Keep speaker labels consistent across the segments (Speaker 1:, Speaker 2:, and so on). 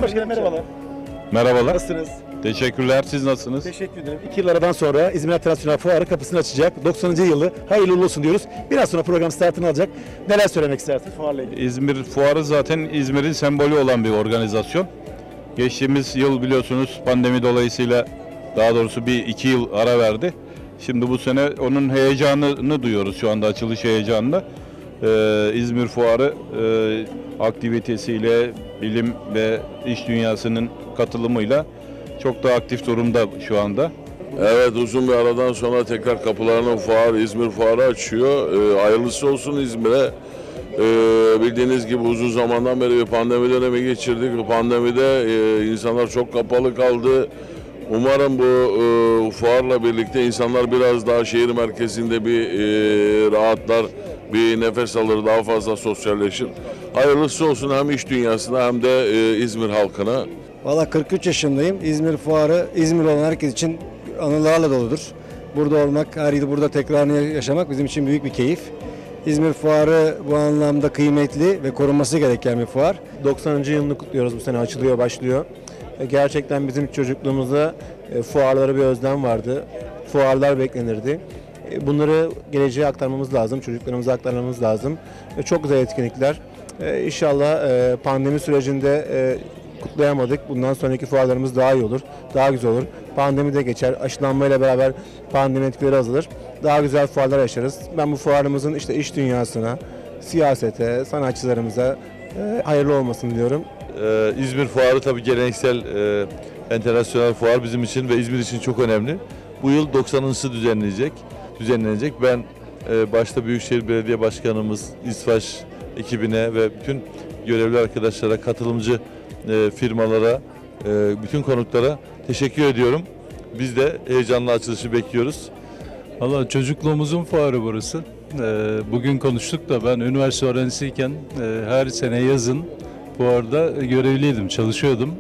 Speaker 1: Sayın Başkanım merhabalar.
Speaker 2: Merhabalar.
Speaker 1: Nasılsınız?
Speaker 2: Teşekkürler. Siz nasılsınız?
Speaker 1: Teşekkür ederim. 2 yıl aradan sonra İzmir Internasyonel Fuarı kapısını açacak. 90. yılı hayırlı uğurlu olsun diyoruz. Biraz sonra program startını alacak. Neler söylemek istersiniz fuarla ilgili?
Speaker 2: İzmir Fuarı zaten İzmir'in sembolü olan bir organizasyon. Geçtiğimiz yıl biliyorsunuz pandemi dolayısıyla daha doğrusu bir iki yıl ara verdi. Şimdi bu sene onun heyecanını duyuyoruz şu anda açılış heyecanını. İzmir Fuarı aktivitesiyle bilim ve iş dünyasının katılımıyla çok daha aktif durumda şu anda.
Speaker 3: Evet, uzun bir aradan sonra tekrar kapılarını İzmir Fuarı açıyor. Hayırlısı olsun İzmir'e. Bildiğiniz gibi uzun zamandan beri bir pandemi dönemi geçirdik. Bu pandemide insanlar çok kapalı kaldı. Umarım bu fuarla birlikte insanlar biraz daha şehir merkezinde bir rahatlar, bir nefes alır, daha fazla sosyalleşir. Hayırlısı olsun hem iş dünyasına hem de İzmir halkına.
Speaker 4: Valla 43 yaşındayım. İzmir Fuarı, İzmir olan herkes için anılarla doludur. Burada olmak, her yıl burada tekrarını yaşamak bizim için büyük bir keyif. İzmir Fuarı bu anlamda kıymetli ve korunması gereken bir fuar.
Speaker 5: 90. yılını kutluyoruz, bu sene açılıyor, başlıyor. Gerçekten bizim çocukluğumuzda fuarlara bir özlem vardı. Fuarlar beklenirdi. Bunları geleceğe aktarmamız lazım, çocuklarımıza aktarmamız lazım. Çok güzel etkinlikler. İnşallah pandemi sürecinde kutlayamadık. Bundan sonraki fuarlarımız daha iyi olur, daha güzel olur. Pandemi de geçer, aşılanmayla beraber pandemi etkileri azalır. Daha güzel fuarlar yaşarız. Ben bu fuarımızın işte iş dünyasına, siyasete, sanatçılarımıza hayırlı olmasını diliyorum.
Speaker 6: İzmir Fuarı tabii geleneksel internasyonel fuar bizim için ve İzmir için çok önemli. Bu yıl 90'ıncısı düzenlenecek. Ben başta Büyükşehir Belediye Başkanımız, İSFAŞ ekibine ve bütün görevli arkadaşlara, katılımcı firmalara, bütün konuklara teşekkür ediyorum. Biz de heyecanla açılışı bekliyoruz.
Speaker 7: Valla çocukluğumuzun fuarı burası. Bugün konuştuk da ben üniversite öğrencisiyken her sene yazın fuarda görevliydim, çalışıyordum.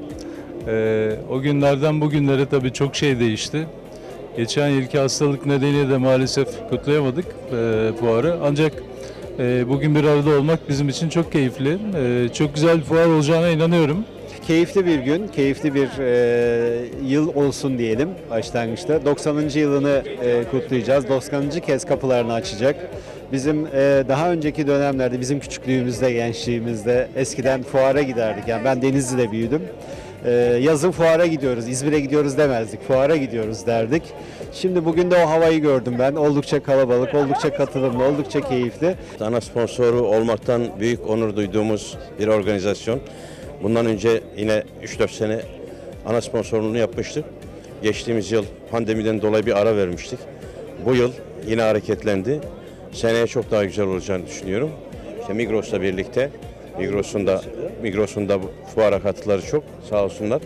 Speaker 7: O günlerden bugünlere tabii çok şey değişti. Geçen yılki hastalık nedeniyle de maalesef kutlayamadık fuarı. Ancak bugün bir arada olmak bizim için çok keyifli. Çok güzel bir fuar olacağına inanıyorum.
Speaker 8: Keyifli bir gün, keyifli bir yıl olsun diyelim başlangıçta. 90. yılını kutlayacağız. 90. kez kapılarını açacak. Bizim daha önceki dönemlerde, bizim küçüklüğümüzde, gençliğimizde eskiden fuara giderdik. Yani ben Denizli'de büyüdüm. Yazın fuara gidiyoruz, İzmir'e gidiyoruz demezdik. Fuara gidiyoruz derdik. Şimdi bugün de o havayı gördüm ben. Oldukça kalabalık, oldukça katılımlı, oldukça keyifli.
Speaker 9: Ana sponsoru olmaktan büyük onur duyduğumuz bir organizasyon. Bundan önce yine 3-4 sene ana sponsorluğunu yapmıştık. Geçtiğimiz yıl pandemiden dolayı bir ara vermiştik. Bu yıl yine hareketlendi. Seneye çok daha güzel olacağını düşünüyorum. İşte Migros'la birlikte, Migros'un da fuara katkıları çok, sağ olsunlar.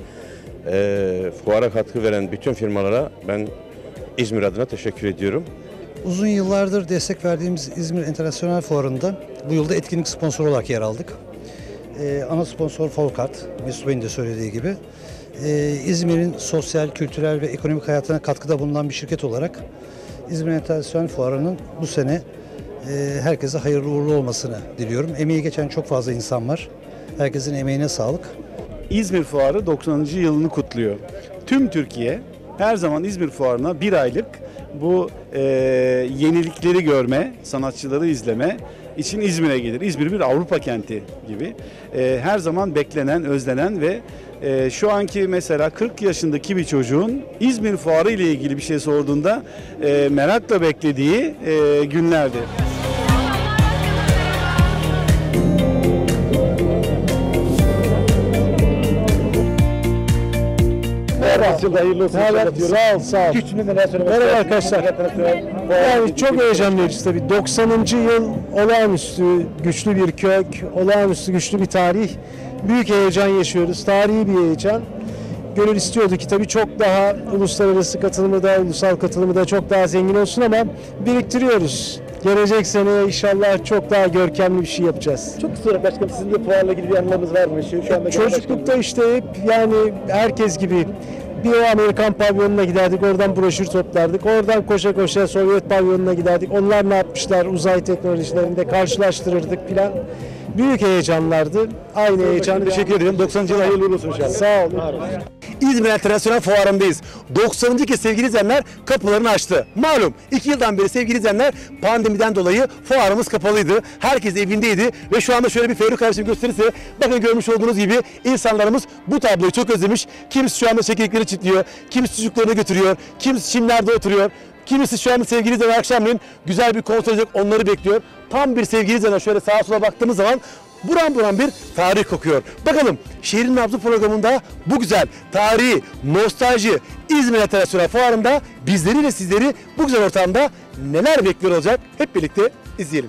Speaker 9: Fuara katkı veren bütün firmalara ben İzmir adına teşekkür ediyorum.
Speaker 10: Uzun yıllardır destek verdiğimiz İzmir Internasyonel Fuarı'nda bu yılda etkinlik sponsoru olarak yer aldık. Ana sponsor Folkart, Mesut Bey'in de söylediği gibi. İzmir'in sosyal, kültürel ve ekonomik hayatına katkıda bulunan bir şirket olarak İzmir Internasyonel Fuarı'nın bu sene herkese hayırlı uğurlu olmasını diliyorum. Emeği geçen çok fazla insan var. Herkesin emeğine sağlık.
Speaker 1: İzmir Fuarı 90. yılını kutluyor. Tüm Türkiye her zaman İzmir Fuarı'na bir aylık bu yenilikleri görme, sanatçıları izleme için İzmir'e gelir. İzmir bir Avrupa kenti gibi. Her zaman beklenen, özlenen ve şu anki mesela 40 yaşındaki bir çocuğun İzmir Fuarı ile ilgili bir şey sorduğunda merakla beklediği günlerdi.
Speaker 4: Hayırlı olsun. Sağ ol, sağ ol. Merhaba arkadaşlar. Yani çok heyecanlıyız tabii. 90. yıl olağanüstü güçlü bir kök, olağanüstü güçlü bir tarih. Büyük heyecan yaşıyoruz. Tarihi bir heyecan. Gönül istiyordu ki tabii çok daha uluslararası katılımı da, ulusal katılımı da çok daha zengin olsun ama biriktiriyoruz. Gelecek sene inşallah çok daha görkemli bir şey yapacağız.
Speaker 1: Çok kısa olarak başkanım sizin de fuarla ilgili bir anılarınız var mı? Şu anda
Speaker 4: çocuklukta işte hep yani herkes gibi bir o Amerikan pavyonuna giderdik, oradan broşür toplardık. Oradan koşa koşa Sovyet pavyonuna giderdik. Onlar ne yapmışlar uzay teknolojilerinde karşılaştırırdık filan. Büyük heyecanlardı. Aynı heyecanı
Speaker 1: Teşekkür ederim. 90. yıl hayırlı olsun inşallah.
Speaker 4: Sağ olun.
Speaker 11: İzmir Enternasyonel Fuarı'ndayız. 90. kez sevgili izleyenler kapılarını açtı. Malum 2 yıldan beri sevgili izleyenler pandemiden dolayı fuarımız kapalıydı. Herkes evindeydi ve şu anda şöyle bir Ferruh kardeşim gösterirse bakın görmüş olduğunuz gibi insanlarımız bu tabloyu çok özlemiş. Kimisi şu anda çekirdekleri çitliyor, kimisi çocuklarını götürüyor, kimisi çimlerde oturuyor. Kimisi şu anda sevgili izleyenler akşamleyin güzel bir konser olacak, onları bekliyor. Tam bir sevgili izleyenler şöyle sağa sola baktığımız zaman buram buram bir tarih kokuyor. Bakalım Şehrin Nabzı programında bu güzel tarihi, nostalji İzmir Enternasyonel Fuarı'nda bizleri ve sizleri bu güzel ortamda neler bekliyor olacak hep birlikte izleyelim.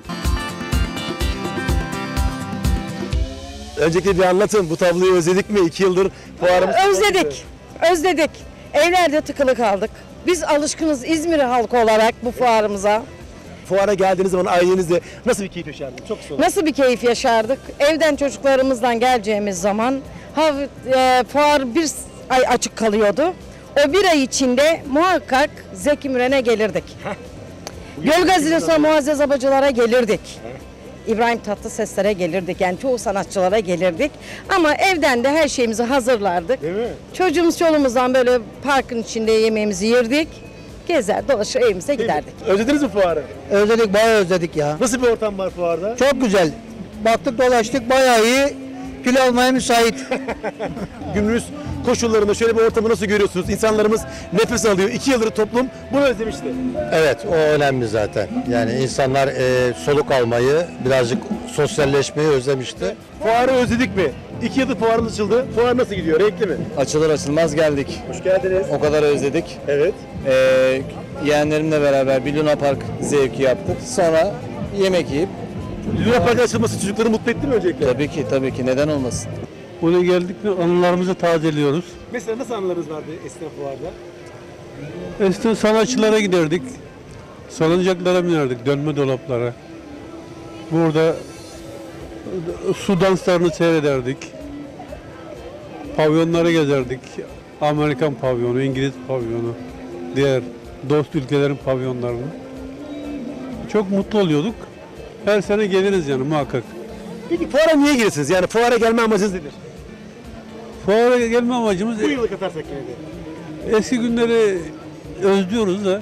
Speaker 11: Öncelikle bir anlatın, bu tabloyu özledik mi? 2 yıldır fuarımız...
Speaker 12: Özledik. Evlerde tıkılı kaldık. Biz alışkınız İzmir halkı olarak bu fuarımıza.
Speaker 11: Fuara geldiğiniz zaman ailenizle nasıl bir keyif yaşardınız? Çok soğuk.
Speaker 12: Nasıl bir keyif yaşardık? Evden çocuklarımızdan geleceğimiz zaman fuar bir ay açık kalıyordu. O bir ay içinde muhakkak Zeki Müren'e gelirdik. Gölgazinos'a Muazzez Abacılar'a gelirdik. İbrahim Tatlıses'lere gelirdik. Yani çoğu sanatçılara gelirdik. Ama evden de her şeyimizi hazırlardık.
Speaker 11: Değil mi?
Speaker 12: Çocuğumuz çoluğumuzdan böyle parkın içinde yemeğimizi yerdik. Gezer dolaşır evimize giderdik.
Speaker 11: Özlediniz mi fuarı?
Speaker 4: Özledik, bayağı özledik ya.
Speaker 11: Nasıl bir ortam var fuarda?
Speaker 4: Çok güzel. Baktık dolaştık, bayağı iyi. Kilo almaya müsait.
Speaker 11: Günümüz koşullarında şöyle bir ortamı nasıl görüyorsunuz? İnsanlarımız nefes alıyor. 2 yıldır toplum bunu özlemişti.
Speaker 13: Evet, o önemli zaten. Yani insanlar soluk almayı, birazcık sosyalleşmeyi özlemişti.
Speaker 11: Fuarı özledik mi? 2 yıldır fuarımız açıldı. Fuar nasıl gidiyor? Renkli mi?
Speaker 5: Açılır açılmaz geldik.
Speaker 11: Hoş geldiniz.
Speaker 5: O kadar özledik.
Speaker 11: Evet.
Speaker 5: Yeğenlerimle beraber bir Luna Park zevki yaptık. Sonra yemek yiyip
Speaker 11: Luna Park'ın açılması çocukları mutlu etti mi öncelikle?
Speaker 5: tabii ki neden olmasın.
Speaker 4: Buraya geldik mi anılarımızı tazeliyoruz.
Speaker 11: Mesela nasıl anılarınız vardı eskiden fuarda?
Speaker 4: Eskiden sanatçılara giderdik. Salıncaklara binerdik, dönme dolaplara. Burada su danslarını seyrederdik. Pavyonlara gezerdik. Amerikan pavyonu, İngiliz pavyonu, diğer dost ülkelerin pavyonlarını. Çok mutlu oluyorduk. Her sene geliriz yani muhakkak.
Speaker 11: Peki fuara niye gelirsiniz? Yani fuara gelme amacınız nedir?
Speaker 4: Fuara gelme amacımız
Speaker 11: Bu yılı katarsak yine de.
Speaker 4: eski günleri özlüyoruz da.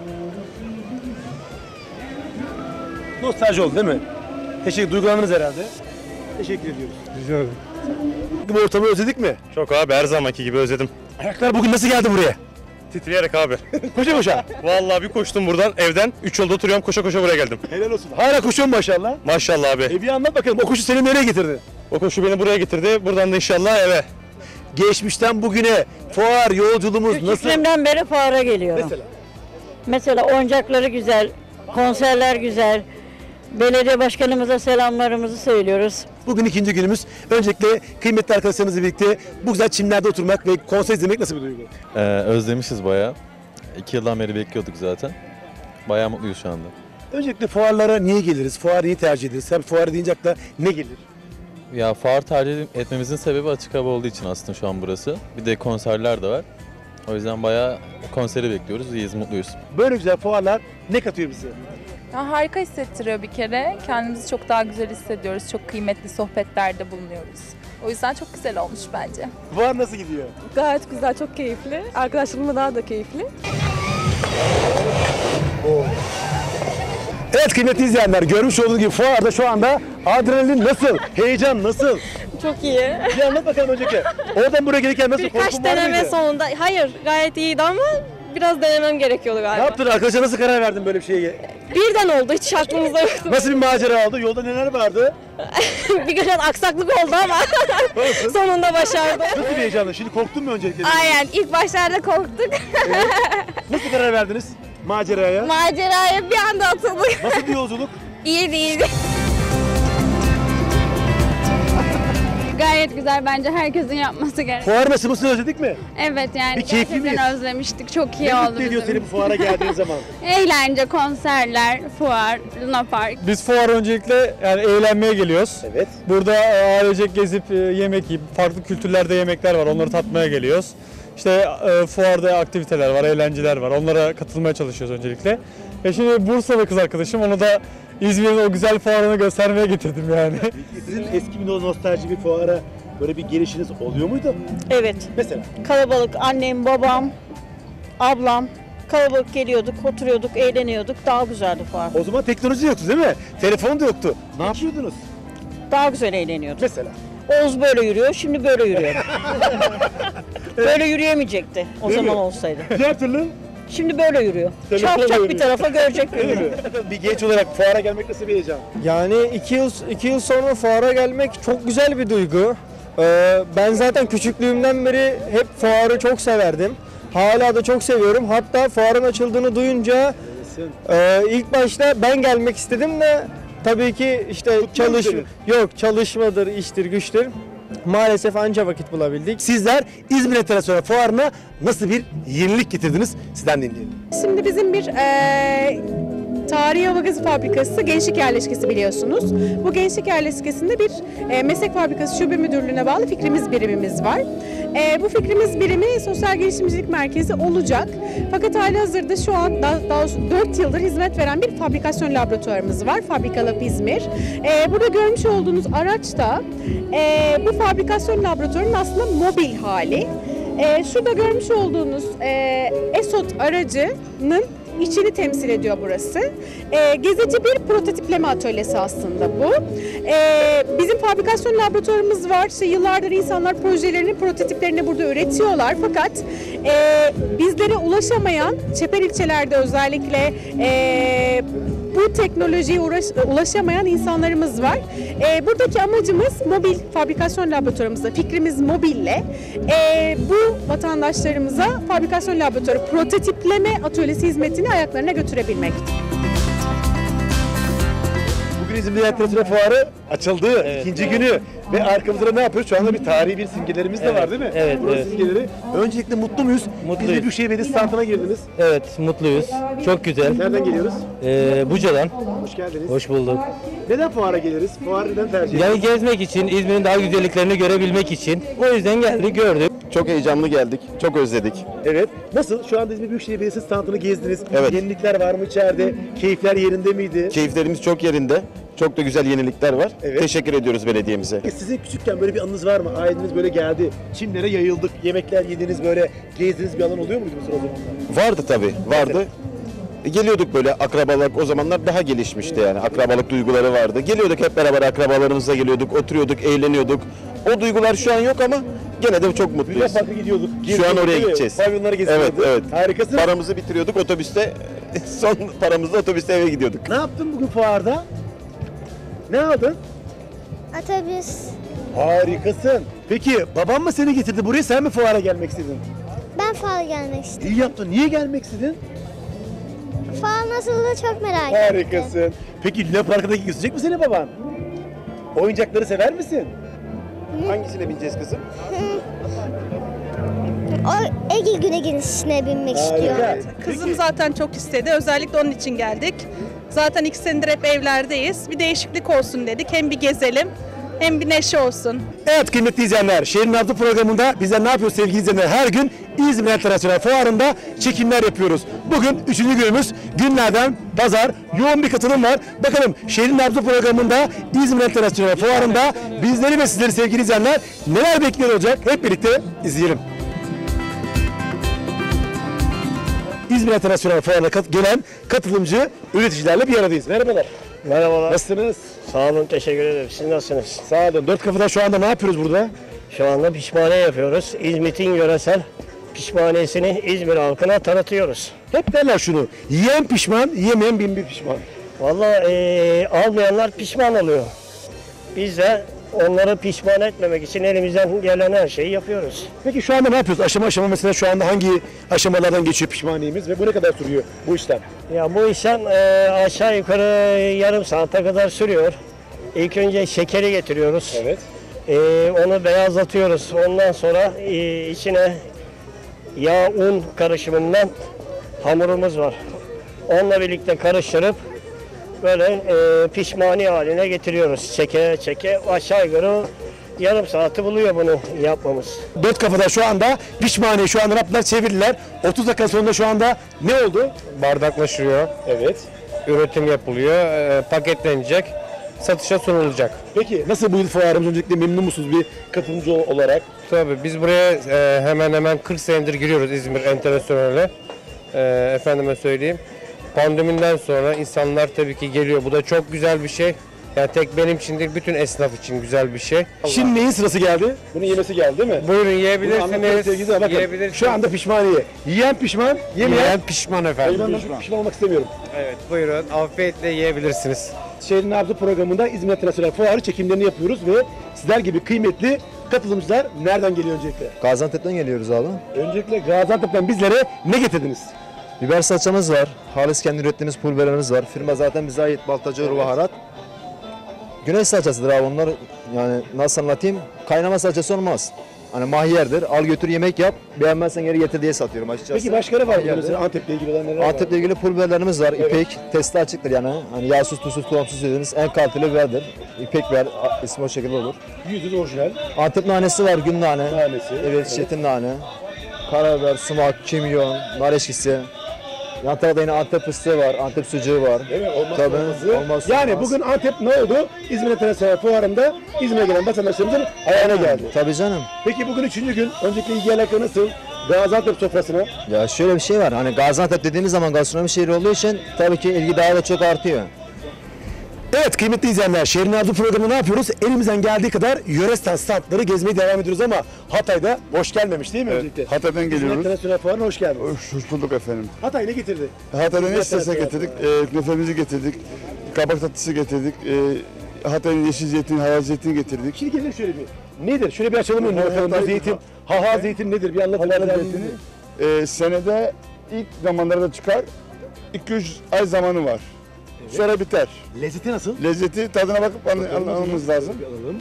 Speaker 11: Nostalji oldu değil mi? Duygulandınız herhalde. Teşekkür ediyoruz.
Speaker 4: Rica ederim.
Speaker 11: Bu ortamı özledik mi?
Speaker 14: Çok abi, her zamanki gibi özledim.
Speaker 11: Ayaklar bugün nasıl geldi buraya?
Speaker 14: Titreyerek abi.
Speaker 11: Koşa koşa.
Speaker 14: Vallahi bir koştum buradan evden. 3 yolda oturuyorum, koşa koşa buraya geldim.
Speaker 11: Helal olsun. Hala koşuyorsun maşallah.
Speaker 14: Maşallah abi.
Speaker 11: Bir anlat bakalım, o koşu seni nereye getirdi?
Speaker 14: O koşu beni buraya getirdi. Buradan da inşallah eve.
Speaker 11: Geçmişten bugüne fuar yolculuğumuz nasıl?
Speaker 12: Küçüklüğümden beri fuara geliyorum. Mesela oyuncakları güzel, konserler güzel. Belediye başkanımıza selamlarımızı söylüyoruz.
Speaker 11: Bugün 2. günümüz. Öncelikle kıymetli arkadaşlarımızla birlikte bu güzel çimlerde oturmak ve konser izlemek nasıl bir duygu?
Speaker 15: Özlemişiz bayağı. 2 yıldan beri bekliyorduk zaten. Bayağı mutluyuz şu anda.
Speaker 11: Öncelikle fuarlara niye geliriz? Fuarı niye tercih ederiz? Tabii fuarı deyince akla ne gelir?
Speaker 15: Ya fuar tercih etmemizin sebebi açık hava olduğu için aslında şu an burası. Bir de konserler de var. O yüzden bayağı konseri bekliyoruz. İyiyiz, mutluyuz.
Speaker 11: Böyle güzel fuarlar ne katıyor bize?
Speaker 16: Ya harika hissettiriyor bir kere. Kendimizi çok daha güzel hissediyoruz. Çok kıymetli sohbetlerde bulunuyoruz. O yüzden çok güzel olmuş bence.
Speaker 11: Fuar nasıl gidiyor?
Speaker 17: Gayet güzel, çok keyifli. Arkadaşlarımla daha da keyifli.
Speaker 11: Evet kıymetli izleyenler, görmüş olduğunuz gibi fuarda şu anda adrenalin nasıl? Heyecan nasıl?
Speaker 17: Çok iyi.
Speaker 11: Bir anlat bakalım öncelikle. Oradan buraya gelirken nasıl?
Speaker 17: Birkaç
Speaker 11: Korkun var
Speaker 17: deneme
Speaker 11: mıydı?
Speaker 17: sonunda, hayır gayet iyiydi ama biraz denemem gerekiyordu
Speaker 11: Ne
Speaker 17: galiba.
Speaker 11: yaptın arkadaşlar, nasıl karar verdin böyle bir şeye?
Speaker 17: Birden oldu, hiç aklımızda yoktu.
Speaker 11: Nasıl bir macera oldu? Yolda neler vardı?
Speaker 17: Birkaç aksaklık oldu ama sonunda başardım.
Speaker 11: Nasıl bir heyecanlı? Şimdi korktun mu öncelikle?
Speaker 17: Aynen, ilk başlarda korktuk.
Speaker 11: Nasıl karar verdiniz maceraya?
Speaker 17: Maceraya bir anda atıldık.
Speaker 11: Nasıl bir yolculuk?
Speaker 17: İyiydi.
Speaker 18: Gayet güzel, bence herkesin yapması gerek.
Speaker 11: Fuar nasıl özledik mi?
Speaker 18: Evet yani
Speaker 11: Bir keyifli
Speaker 18: gerçekten
Speaker 11: miyiz?
Speaker 18: özlemiştik. Çok iyi
Speaker 11: Ne
Speaker 18: oldu
Speaker 11: mutlu ediyor
Speaker 18: bizim.
Speaker 11: seni bu fuara geldiğin zaman?
Speaker 18: Eğlence, konserler, fuar, Luna Park.
Speaker 4: Biz fuar öncelikle yani eğlenmeye geliyoruz.
Speaker 11: Evet.
Speaker 4: Burada ailecek gezip yemek yiyip farklı kültürlerde yemekler var. Onları tatmaya geliyoruz. İşte fuarda aktiviteler var, eğlenceler var. Onlara katılmaya çalışıyoruz öncelikle.
Speaker 19: Şimdi Bursalı kız arkadaşım, onu da İzmir'in o güzel fuarını göstermeye getirdim yani.
Speaker 11: Sizin eski bir nostalji bir fuara böyle bir gelişiniz oluyor muydu?
Speaker 20: Evet.
Speaker 11: Mesela?
Speaker 20: Kalabalık, annem, babam, ablam, kalabalık geliyorduk, oturuyorduk, eğleniyorduk. Daha güzeldi fuar.
Speaker 11: O zaman teknoloji yoktu değil mi? Telefon da yoktu. Ne yapıyordunuz?
Speaker 20: Daha güzel eğleniyorduk.
Speaker 11: Mesela?
Speaker 20: Oğuz böyle yürüyor, şimdi böyle yürüyor. Böyle yürüyemeyecekti o
Speaker 11: Değil
Speaker 20: zaman
Speaker 11: mi?
Speaker 20: olsaydı.
Speaker 11: Diğer türlü?
Speaker 20: Şimdi böyle yürüyor.
Speaker 11: Telefonla
Speaker 20: Çarpacak
Speaker 11: yürüyor.
Speaker 20: bir tarafa, görecek
Speaker 11: Değil mi?
Speaker 20: yürüyor.
Speaker 11: Bir genç olarak fuara gelmek nasıl bir heyecan?
Speaker 4: Yani 2 yıl sonra fuara gelmek çok güzel bir duygu. Ben zaten küçüklüğümden beri hep fuarı çok severdim. Hala da çok seviyorum. Hatta fuarın açıldığını duyunca ilk başta ben gelmek istedim de tabii ki işte çalışmadır, iştir, güçtür. Maalesef anca vakit bulabildik.
Speaker 11: Sizler İzmir Internasyonel Fuarı'na nasıl bir yenilik getirdiniz? Sizden dinleyelim.
Speaker 21: Şimdi bizim bir tarihi hava gazı fabrikası, gençlik yerleşkesi biliyorsunuz. Bu gençlik yerleşkesinde bir meslek fabrikası şube müdürlüğüne bağlı fikrimiz birimimiz var. Bu fikrimiz birimi sosyal girişimcilik merkezi olacak. Fakat halihazırda şu an daha doğrusu 4 yıldır hizmet veren bir fabrikasyon laboratuvarımız var. Fabrika Lab İzmir. Burada görmüş olduğunuz araç da bu fabrikasyon laboratuvarının aslında mobil hali. Şurada görmüş olduğunuz ESOT aracının içini temsil ediyor burası. Gezici bir prototipleme atölyesi aslında bu. Bizim fabrikasyon laboratuvarımız var. İşte yıllardır insanlar projelerini, prototiplerini burada üretiyorlar. Fakat bizlere ulaşamayan, çeper ilçelerde özellikle bu teknolojiye ulaşamayan insanlarımız var. Buradaki amacımız mobil fabrikasyon laboratuvarımızda, fikrimiz mobille bu vatandaşlarımıza fabrikasyon laboratuvarı prototipleme atölyesi hizmetini ayaklarına götürebilmek.
Speaker 11: Bugün İzmir Internasyonel Fuarı açıldı. İkinci günü. Ve arkamızda ne yapıyoruz? Şu anda bir tarihi bir simgelerimiz de var değil mi?
Speaker 22: Evet.
Speaker 11: Burası simgeleri. Öncelikle mutlu muyuz?
Speaker 22: Mutluyuz.
Speaker 11: İzmir Büyükşehir Belediyesi standına girdiniz.
Speaker 22: Evet, mutluyuz. Çok güzel.
Speaker 11: Nereden geliyoruz?
Speaker 22: Buca'dan.
Speaker 11: Hoş geldiniz.
Speaker 22: Hoş bulduk.
Speaker 11: Neden fuara geliriz? Fuarı neden tercih
Speaker 22: Yani gezmek için, İzmir'in daha güzelliklerini görebilmek için. O yüzden geldik, gördük.
Speaker 23: Çok heyecanlı geldik. Çok özledik.
Speaker 11: Evet. Nasıl? Şu anda İzmir Büyükşehir Belediyesi standını gezdiniz.
Speaker 23: Evet.
Speaker 11: Yenilikler var mı içeride? Keyifler yerinde miydi?
Speaker 23: Keyiflerimiz çok yerinde. Çok da güzel yenilikler var.
Speaker 11: Evet.
Speaker 23: Teşekkür ediyoruz belediyemize.
Speaker 11: Sizin küçükken böyle bir anınız var mı? Aileniz böyle geldi, çimlere yayıldık, yemekler yediniz, böyle gezdiğiniz bir alan oluyor muydu bu sırada?
Speaker 23: Vardı tabii, vardı. Geliyorduk böyle akrabalar, o zamanlar daha gelişmişti yani. Akrabalık duyguları vardı. Geliyorduk hep beraber akrabalarımızla geliyorduk, oturuyorduk, eğleniyorduk. O duygular şu an yok ama gene de çok mutluyuz.
Speaker 11: Güzel Park'a gidiyorduk.
Speaker 23: Şu an oraya gideceğiz.
Speaker 11: Pavyonlara geziyorduk.
Speaker 23: Evet, evet.
Speaker 11: Harikasın.
Speaker 23: Paramızı bitiriyorduk otobüste. Son paramızla otobüste eve gidiyorduk.
Speaker 11: Ne yaptın bugün fuarda? Ne aldın?
Speaker 24: Otobüs.
Speaker 11: Harikasın. Peki babam mı seni getirdi buraya, sen mi fuara gelmek istedin?
Speaker 24: Ben fuara gelmek istedim.
Speaker 11: İyi yaptın. Niye gelmek istedin?
Speaker 24: Fuar nasıldı çok merak ettim.
Speaker 11: Harikasın. Peki Luna Park'a götürecek mi seni baban? Oyuncakları sever misin? Hangisine bineceğiz kızım?
Speaker 24: O Ege Güne girişine binmek istiyorum.
Speaker 21: Kızım zaten çok istedi. Özellikle onun için geldik. Zaten 2 senedir hep evlerdeyiz. Bir değişiklik olsun dedik. Hem bir gezelim hem bir neşe olsun.
Speaker 11: Evet kıymetli izleyenler, Şehrin Nabzı programında bizler ne yapıyoruz sevgili izleyenler? Her gün İzmir Internasyonel Fuarı'nda çekimler yapıyoruz. Bugün 3. günümüz, günlerden pazar, yoğun bir katılım var. Bakalım Şehrin Nabzı programında İzmir Internasyonel Fuarı'nda bizleri ve sizleri sevgili izleyenler neler bekliyor olacak? Hep birlikte izleyelim. İzmir Internasyonel Fuarı'na gelen katılımcı üreticilerle bir aradayız. Merhabalar.
Speaker 25: Merhabalar.
Speaker 11: Nasılsınız?
Speaker 25: Sağ olun, teşekkür ederim. Siz nasılsınız?
Speaker 11: Sağ olun. Dört Kapı'da şu anda ne yapıyoruz burada?
Speaker 25: Şu anda pişmaniye yapıyoruz. İzmit'in yöresel pişmaniyesini İzmir halkına tanıtıyoruz.
Speaker 11: Hep derler şunu, yiyen pişman, yemeyen bin bir pişman.
Speaker 25: Vallahi almayanlar pişman oluyor. Biz de onları pişman etmemek için elimizden gelen her şeyi yapıyoruz.
Speaker 11: Peki şu anda ne yapıyoruz? Aşama aşama mesela şu anda hangi aşamalardan geçiyor pişmaniyemiz ve bu ne kadar sürüyor bu işlem?
Speaker 25: Ya bu işlem aşağı yukarı yarım saate kadar sürüyor. İlk önce şekeri getiriyoruz.
Speaker 11: Evet.
Speaker 25: Onu beyazlatıyoruz. Ondan sonra içine yağ, un karışımından hamurumuz var. Onunla birlikte karıştırıp böyle pişmani haline getiriyoruz. Çeke çeke aşağı yukarı yarım saati buluyor bunu yapmamız.
Speaker 11: Dört kafada şu anda pişmaniye şu anda ne yaptılar? Çevirdiler. 30 dakika sonunda şu anda ne oldu?
Speaker 22: Bardaklaşıyor.
Speaker 11: Evet.
Speaker 22: Üretim yapılıyor. Paketlenecek. Satışa sunulacak.
Speaker 11: Peki nasıl bu yıl fuarımız? Öncelikle memnun musunuz bir katılımcı olarak?
Speaker 22: Tabii biz buraya hemen hemen 40 senedir giriyoruz İzmir Enternasyonel'e. Efendime söyleyeyim. Pandemiden sonra insanlar tabii ki geliyor. Bu da çok güzel bir şey. Yani tek benim için değil, bütün esnaf için güzel bir şey.
Speaker 11: Şimdi neyin sırası geldi? Bunun yemesi geldi değil mi?
Speaker 22: Buyurun yiyebilirsiniz.
Speaker 11: Bakın, şu anda pişmaniye. Yiyen pişman, yemeyen
Speaker 22: pişman efendim.
Speaker 11: Ben pişman olmak istemiyorum.
Speaker 22: Evet buyurun afiyetle yiyebilirsiniz.
Speaker 11: Şehrin Nabzı programında İzmir Internasyonel Fuarı çekimlerini yapıyoruz ve sizler gibi kıymetli katılımcılar nereden geliyor öncelikle?
Speaker 2: Gaziantep'ten geliyoruz abi.
Speaker 11: Öncelikle Gaziantep'ten bizlere ne getirdiniz?
Speaker 2: Biber salçamız var. Halis kendi ürettiğimiz pul biberimiz var. Firma zaten bize ait Baltacıoğlu Baharat. Güneş salçasıdır abi onlar. Yani nasıl anlatayım? Kaynama salçası olmaz. Hani mahiyerdir. Al götür yemek yap. Beğenmezsen geri getir diye satıyorum açıkçası.
Speaker 11: Peki başka ne var burada mesela Antep'le ilgili olan neler var?
Speaker 2: Antep'le ilgili pul biberlerimiz var. İpek, testi açıktır yani. Hani yağsız, tuzsuz, tohumsuz dediğimiz en kaliteli biberdir. İpek biber ismi o şekilde olur.
Speaker 11: %100 orijinal.
Speaker 2: Antep nanesi var, gün nane.
Speaker 11: Nanesi.
Speaker 2: Evet, çetin nane. Karabiber, sumak, kimyon, nar eşkisi. Yan tarafta yine Antep fıstığı var, Antep sucuğu var.
Speaker 11: Evet,
Speaker 2: Tabii,
Speaker 11: olmaz. Yani bugün Antep ne oldu? İzmir Internasyonel Fuarı'nda İzmir'e gelen vatandaşlarımızın ayağına geldi.
Speaker 2: Tabii canım.
Speaker 11: Peki bugün 3. gün. Önceki ilgi alaka nasıl? Gaziantep sofrasına.
Speaker 2: Ya şöyle bir şey var. Hani Gaziantep dediğimiz zaman gastronomi şehri olduğu için tabii ki ilgi daha da çok artıyor.
Speaker 11: Evet kıymetli izleyenler, Şehrin Nabzı programında ne yapıyoruz? Elimizden geldiği kadar yöresel standları gezmeye devam ediyoruz ama Hatay'da boş gelmemiş değil mi öncelikle?
Speaker 1: Hatay'dan geliyoruz.
Speaker 11: İnternasyonel Fuarı'na hoş geldiniz.
Speaker 1: Hoş bulduk efendim.
Speaker 11: Hatay ne getirdi?
Speaker 1: Hatay'dan ne istersen getirdik. Knefemizi getirdik. Kabak tatlısı getirdik. Hatay'ın yeşil zeytin, hayal zeytin getirdik.
Speaker 11: Şimdi gelin şöyle bir. Nedir? Şöyle bir açalım önce bakalım. Bu zeytin, haha zeytin nedir? Bir anlatın.
Speaker 1: Senede ilk zamanlarda çıkar. 2-3 ay zamanı var. Sonra biter.
Speaker 11: Lezzeti nasıl?
Speaker 1: Lezzeti tadına bakıp anlamamız lazım.
Speaker 11: Alalım.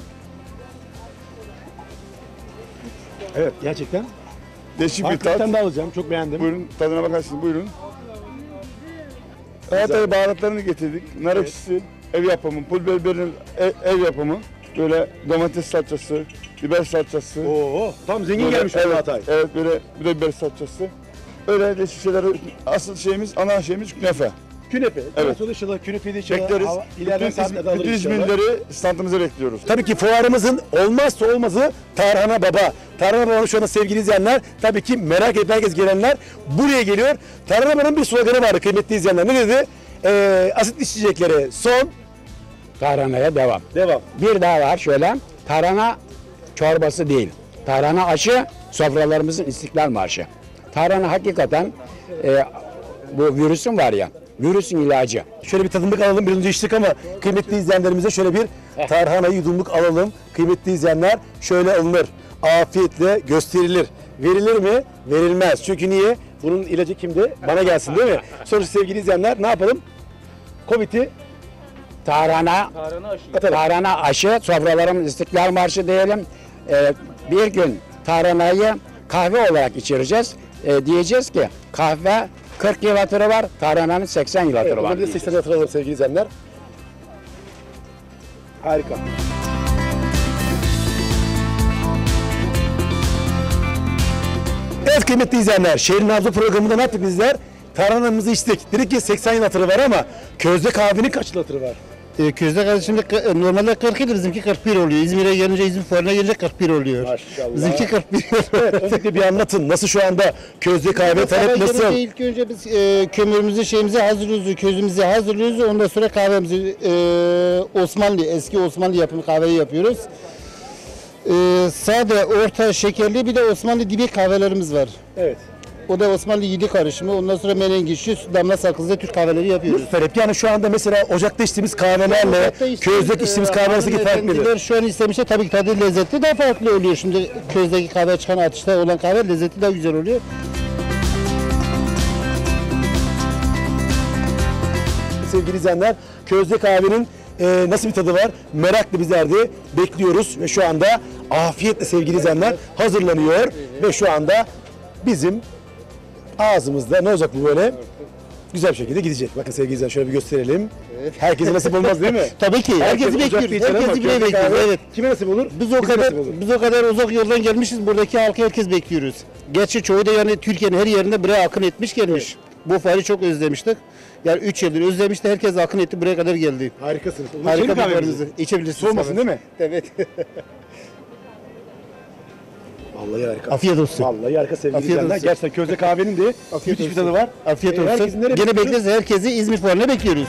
Speaker 11: Evet gerçekten.
Speaker 1: Değişik bir
Speaker 11: Hakikaten
Speaker 1: tat.
Speaker 11: de alacağım. Çok beğendim.
Speaker 1: Buyurun tadına bakarsınız buyurun. Hatay baharatlarını getirdik. Nar ekşisi, ev yapımı, pul biberin ev yapımı. Böyle domates salçası, biber salçası.
Speaker 11: Oo, tam zengin
Speaker 1: böyle,
Speaker 11: gelmiş
Speaker 1: evet,
Speaker 11: Hatay.
Speaker 1: Evet böyle bir de biber salçası. Öyle değişik şeyler. Asıl şeyimiz, ana şeyimiz künefe.
Speaker 11: Künefe.
Speaker 1: Evet.
Speaker 11: Sonra inşallah künefeyi de inşallah
Speaker 1: Bekleriz.
Speaker 11: ileriden saatlerde alırız
Speaker 1: Bütün
Speaker 11: inşallah.
Speaker 1: İzmirlileri standımıza bekliyoruz.
Speaker 11: Tabii ki fuarımızın olmazsa olmazı Tarhana Baba. Tarhana Baba'nın şu anda sevgili izleyenler, tabii ki merak edip herkes gelenler buraya geliyor. Tarhana Baba'nın bir sloganı vardı kıymetli izleyenler. Ne dedi? Asitli içeceklere son.
Speaker 3: Tarhanaya devam.
Speaker 11: Devam.
Speaker 3: Bir daha var şöyle. Tarhana çorbası değil. Tarhana aşı sofralarımızın İstiklal Marşı. Tarhana hakikaten bu virüsün var ya, virüsün ilacı.
Speaker 11: Şöyle bir tadımlık alalım. Biraz önce içtik ama kıymetli izleyenlerimize şöyle bir tarhanayı yudumluk alalım. Kıymetli izleyenler şöyle alınır. Afiyetle gösterilir. Verilir mi? Verilmez. Çünkü niye? Bunun ilacı kimde? Bana gelsin değil mi? Sonra sevgili izleyenler ne yapalım? Covid'i
Speaker 3: Tarhana aşı sofralarımız İstiklal Marşı diyelim. Bir gün tarhanayı kahve olarak içireceğiz. Diyeceğiz ki kahve 40 yıl hatırı var, tarhananın 80 yıl hatırı var.
Speaker 11: Onları da 80 yıl hatırlayalım sevgili izleyenler. Harika. Evet kıymetli izleyenler, Şehrin Nabzı programında ne yaptık bizler? Tarhanamızı içtik. Dedik ki 80 yıl hatırı var ama közde kahvenin kaç yıl hatırı var?
Speaker 6: Közde kahve şimdi normalde 40 yıl, bizimki 41 oluyor. İzmir'e gelince, İzmir Fuarı'na gelince 41 oluyor.
Speaker 11: Maşallah.
Speaker 6: Bizimki 41
Speaker 11: Evet, öncelikle bir anlatın. Nasıl şu anda közde kahve talep nasıl?
Speaker 6: İlk önce biz kömürümüzü, şeyimizi hazırlıyoruz, közümüzü hazırlıyoruz. Ondan sonra kahvemizi Osmanlı, eski Osmanlı yapımı kahveyi yapıyoruz. Sade, orta, şekerli bir de Osmanlı dibi kahvelerimiz var.
Speaker 11: Evet.
Speaker 6: O da Osmanlı yedi karışımı. Ondan sonra menengiçli, damla sakızlı Türk kahveleri yapıyoruz.
Speaker 11: Talep yani şu anda mesela ocakta içtiğimiz kahvelerle közdeki içtiğimiz kahve arasındaki fark nedir?
Speaker 6: Şu an istemişler tabii ki tadı lezzetli daha farklı oluyor. Şimdi közdeki kahve çıkan atışta olan kahve lezzeti daha güzel oluyor.
Speaker 11: Sevgili izleyenler, közde kahvenin nasıl bir tadı var? Meraklı bizler de bekliyoruz ve şu anda afiyetle sevgili izleyenler hazırlanıyor ve şu anda bizim ağzımızda ne olacak bu böyle? güzel bir şekilde gidecek. Bakın sevgili izleyenler şöyle bir gösterelim. Herkese nasip olmaz değil mi?
Speaker 6: Tabii ki. Herkesi bekliyoruz. Herkesi bile bekliyoruz. Evet.
Speaker 11: Kime nasip olur?
Speaker 6: Biz o kadar uzak yoldan gelmişiz. Buradaki halkı herkes bekliyoruz. Gerçi çoğu da yani Türkiye'nin her yerinde buraya akın etmiş gelmiş. Bu fuarı çok özlemiştik. Yani 3 yıldır özlemişti. Herkes akın etti. Buraya kadar geldi.
Speaker 11: Harikasınız.
Speaker 6: Harika bir fuarınızı. İçebilirsiniz.
Speaker 11: Soğumasın değil mi?
Speaker 6: Evet.
Speaker 11: Vallahi harika.
Speaker 6: Afiyet olsun.
Speaker 11: Vallahi harika sevgili
Speaker 6: Afiyet
Speaker 11: izleyenler.
Speaker 6: olsun.
Speaker 11: Gerçekten közde kahvenin de müthiş bir tadı var.
Speaker 6: Afiyet olsun.
Speaker 11: Herkesin nereye
Speaker 6: Gene
Speaker 11: bekliyoruz?
Speaker 6: bekleriz. Herkesi İzmir fuarına bekliyoruz.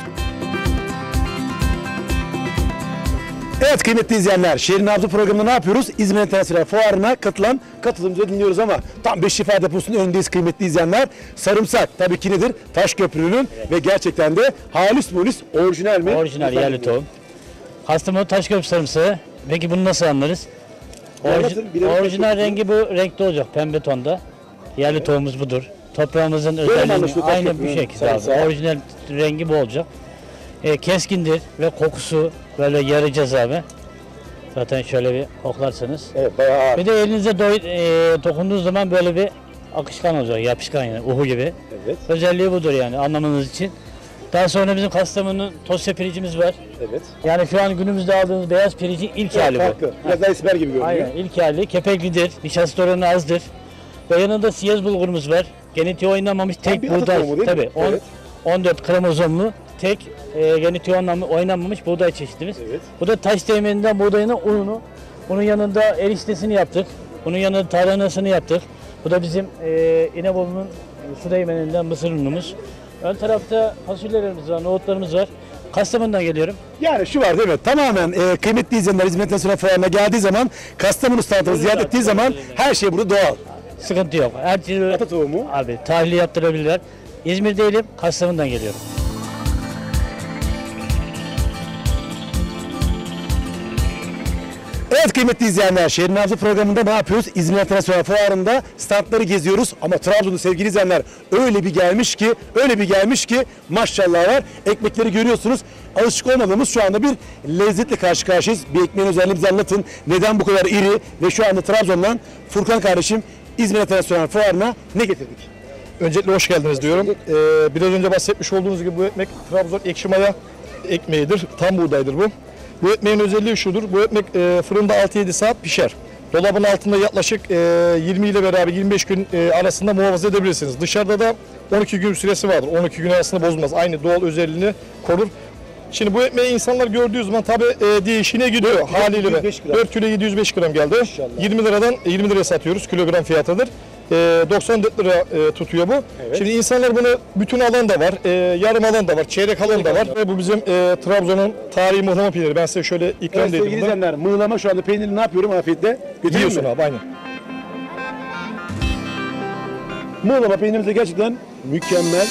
Speaker 11: Evet kıymetli izleyenler, Şehrin Nabzı programında ne yapıyoruz? İzmir Internasyonel Fuarı'na katılan katılımcıları dinliyoruz ama tam Beşşifa Deposu'nun önündeyiz kıymetli izleyenler. Sarımsak tabii ki nedir? Taşköprünün ve gerçekten de halis mulis orijinal mi?
Speaker 7: Orijinal yerli tohum. Kastamonu Taşköprü sarımsağı. Peki bunu nasıl anlarız? Orijinal rengi bu renkte olacak, pembe tonda. Yerli tohumumuz budur. Toprağımızın özelliği aynı bu şekilde abi. Orijinal rengi bu olacak. Keskindir ve kokusu böyle yarayacağız abi. Zaten şöyle bir koklarsanız.
Speaker 11: Evet, bayağı ağır.
Speaker 7: Bir de elinize dokunduğunuz zaman böyle bir akışkan olacak, yapışkan yani uhu gibi.
Speaker 11: Evet.
Speaker 7: Özelliği budur yani anlamanız için. Daha sonra bizim Kastamonu'nun Tosya piricimiz var.
Speaker 11: Evet.
Speaker 7: Yani şu an günümüzde aldığınız beyaz piricin ilk hali bu.
Speaker 11: Farklı. Biraz daha esmer gibi görünüyor.
Speaker 7: Aynen ilk hali. Kepeklidir. Nişasta oranı azdır. Ve yanında siyaz bulgurumuz var. Genetiği oynanmamış tek
Speaker 11: bir
Speaker 7: buğday.
Speaker 11: ata tohumu değil mi?
Speaker 7: Tabii.
Speaker 11: Evet.
Speaker 7: 14 kromozomlu tek genetiği oynanmamış buğday çeşidimiz.
Speaker 11: Evet.
Speaker 7: Bu da taş değmeninden buğdayına ununu. Bunun yanında eriştesini yaptık. Bunun yanında tarhanasını yaptık. Bu da bizim İnebolu'nun su değmeninden mısır unumuz. Ön tarafta fasulyelerimiz var, nohutlarımız var. Kastamonu'dan geliyorum.
Speaker 11: Yani şu var değil mi? Tamamen kıymetli izleyenler İzmir Internasyonel Fuarı'na geldiği zaman, Kastamonu standını ziyaret ettiği zaman her şey burada doğal.
Speaker 7: Sıkıntı yok. Her türlü
Speaker 11: ata tohumu.
Speaker 7: Abi tahlil yaptırabilirler. İzmir değilim, Kastamonu'dan geliyorum.
Speaker 11: Evet kıymetli izleyenler, Şehrin Nabzı programında ne yapıyoruz? İzmir Internasyonel Fuarı'nda standları geziyoruz ama Trabzon'da sevgili izleyenler öyle bir gelmiş ki maşallah var. Ekmekleri görüyorsunuz. Alışık olmadığımız şu anda bir lezzetle karşı karşıyayız. Bir ekmeğin özelliğini bize anlatın. Neden bu kadar iri ve şu anda Trabzon'dan Furkan kardeşim İzmir Internasyonel Fuarı'na ne getirdik?
Speaker 8: Öncelikle hoş geldiniz diyorum. Biraz önce bahsetmiş olduğunuz gibi bu ekmek Trabzon ekşi maya ekmeğidir. Tam buğdaydır bu. Bu ekmeğin özelliği şudur. Bu ekmek fırında 6-7 saat pişer. Dolabın altında yaklaşık 20 ile beraber 25 gün arasında muhafaza edebilirsiniz. Dışarıda da 12 gün süresi vardır. 12 gün arasında bozulmaz. Aynı doğal özelliğini korur. Şimdi bu ekmeği insanlar gördüğü zaman tabii değişine gidiyor haliyle. 4 kilo 705 gram geldi. İnşallah. 20 liraya satıyoruz. Kilogram fiyatıdır. 94 lira tutuyor bu. Evet. Şimdi insanlar bunu bütün alan da var, yarım alan da var, çeyrek alan da var. Bu bizim Trabzon'un tarihi mıhlama peyniri. Ben size şöyle ikram edeyim.
Speaker 11: Sevgili izleyenler, mıhlama şu anda peynirini ne yapıyorum afiyetle?
Speaker 8: Yiyorsun abi aynen.
Speaker 11: Mıhlama peynirimiz de gerçekten mükemmel.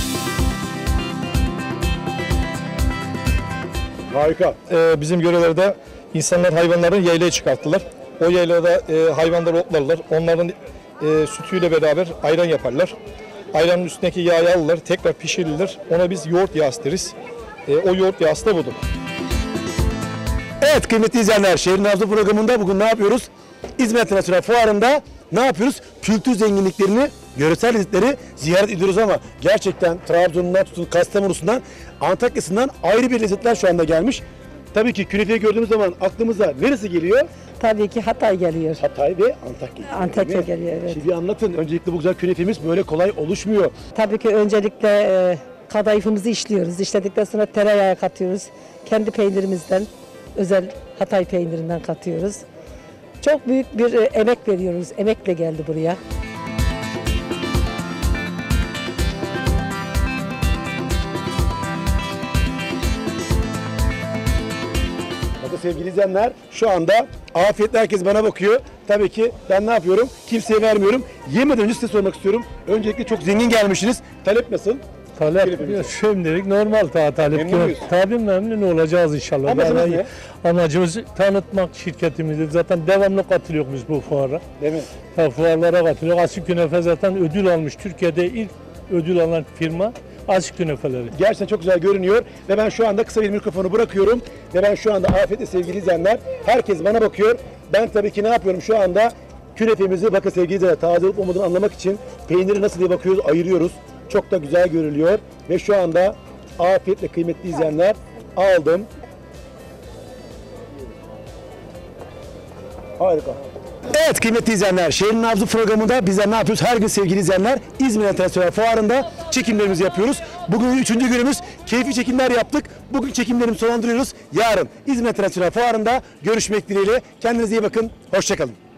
Speaker 11: Harika.
Speaker 8: Bizim yörelerde insanlar hayvanların yaylaya çıkarttılar. O yaylada hayvanları otlarlar. Onların sütüyle beraber ayran yaparlar. Ayranın üstündeki yağı alırlar, tekrar pişirilir. Ona biz yoğurt yağısı deriz. O yoğurt yağısı da budur.
Speaker 11: Evet kıymetli izleyenler, Şehrin Nabzı programında bugün ne yapıyoruz? İzmir Internasyonel Fuarı'nda ne yapıyoruz? Kültür zenginliklerini, yöresel lezzetleri ziyaret ediyoruz ama gerçekten Trabzon'dan tutun, Kastamonu'sundan, Antakya'sından ayrı bir lezzetler şu anda gelmiş. Tabii ki künefeyi gördüğümüz zaman aklımıza neresi geliyor?
Speaker 9: Tabii ki Hatay geliyor.
Speaker 11: Hatay ve Antakya.
Speaker 9: Antakya geliyor, evet.
Speaker 11: Şimdi anlatın. Öncelikle bu güzel künefemiz böyle kolay oluşmuyor.
Speaker 9: Tabii ki öncelikle kadayıfımızı işliyoruz. İşledikten sonra tereyağı katıyoruz. Kendi peynirimizden, özel Hatay peynirinden katıyoruz. Çok büyük bir emek veriyoruz. Emekle geldi buraya.
Speaker 11: Sevgili izleyenler, şu anda afiyetle herkes bana bakıyor. Tabii ki ben ne yapıyorum? Kimseye vermiyorum. Yemeden önce size sormak istiyorum. Öncelikle çok zengin gelmişsiniz. Talep nasıl?
Speaker 4: Talep şimdilik normal talep.
Speaker 11: Memnun muyuz?
Speaker 4: Tabii memnun olacağız inşallah.
Speaker 11: Amacımız ne?
Speaker 4: Amacımız tanıtmak şirketimizi. Zaten devamlı katılıyoruz biz bu fuara.
Speaker 11: Değil mi?
Speaker 4: Fuarlara katılıyoruz. Açık Künefe zaten ödül almış. Türkiye'de ilk ödül alan firma Açık Künefeleri.
Speaker 11: Gerçekten çok güzel görünüyor ve ben şu anda kısa bir mikrofonu bırakıyorum ve ben şu anda afiyetle sevgili izleyenler, herkes bana bakıyor. Ben tabii ki ne yapıyorum şu anda? Künefemizi bakın sevgili izleyenler, taze olup olmadığını anlamak için peyniri nasıl diye bakıyoruz, ayırıyoruz. çok da güzel görülüyor ve şu anda afiyetle kıymetli izleyenler aldım. Harika. Evet kıymetli izleyenler, Şehrin Nabzı programında bizler ne yapıyoruz? Her gün sevgili izleyenler İzmir Internasyonel Fuarı'nda çekimlerimizi yapıyoruz. Bugün 3. günümüz. Keyifli çekimler yaptık. Bugün çekimlerimizi sonlandırıyoruz. Yarın İzmir Internasyonel Fuarı'nda görüşmek dileğiyle. Kendinize iyi bakın. Hoşçakalın.